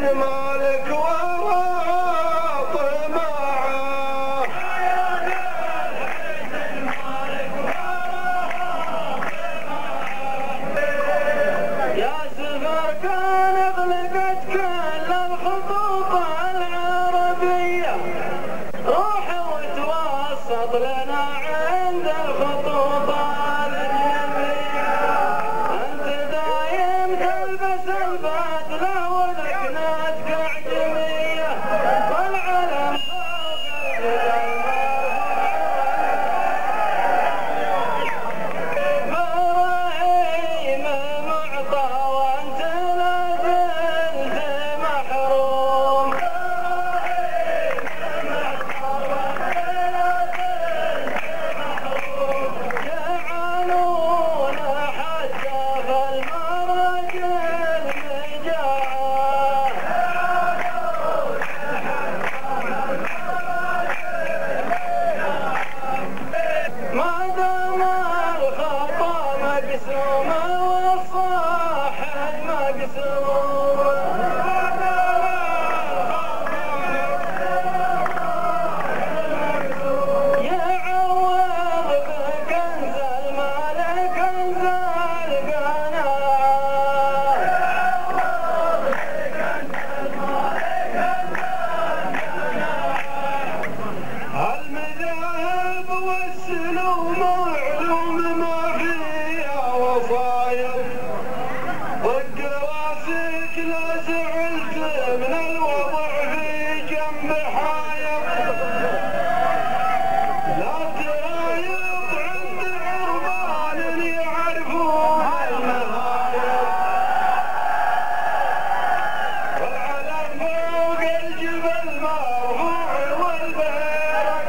المالك وهو طماعه. يا سفر كان اغلقت كل الخطوط العربية، روح وتوسط لنا عند الخطوط الأجنبية. أنت دايم تلبس البدلة ولك نسك أعجمية، والعلم فوق إبراهيم معطى وأنت لا زلت محروم. جعلونا حتى في المرج المجاعة. ما دام الخطا مقسوم والصاحب مقسوم، يعوض بكنز المال كنز القناعة. المذاهب والسلوم علوم ما فيها وصايب، ضد راسك لا زعلت من الوضع في جنب حايب. لا ترايب عند عربان يعرفون المهايب، والعلم فوق الجبل مرفوع والبيرق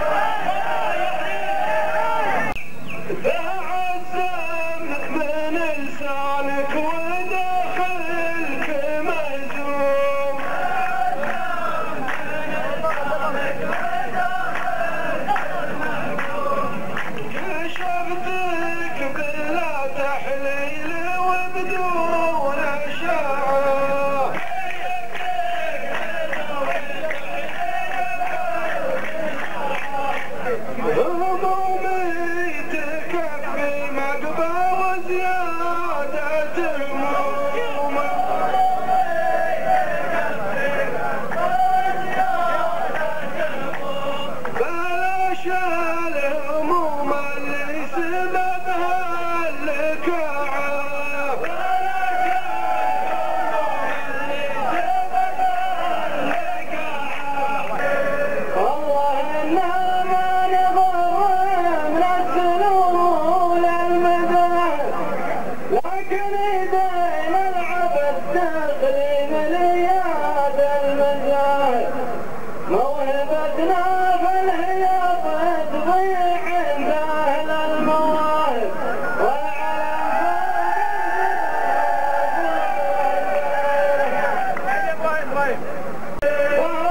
ذا عزم من لسانك وداخلك مهزوم. كشفتك بلا تحليل وبدون أشعة، همومي تكفي مقبى وزيادة هموم. بلاش الهموم اللي سببها الكعب، والله إنها ما نضر من السلوم للمذاهب، لكن يدين العبث داخلي مليات المذاهب. موهبتنا في الهياط تضيع عند أهل المواهب، والعلم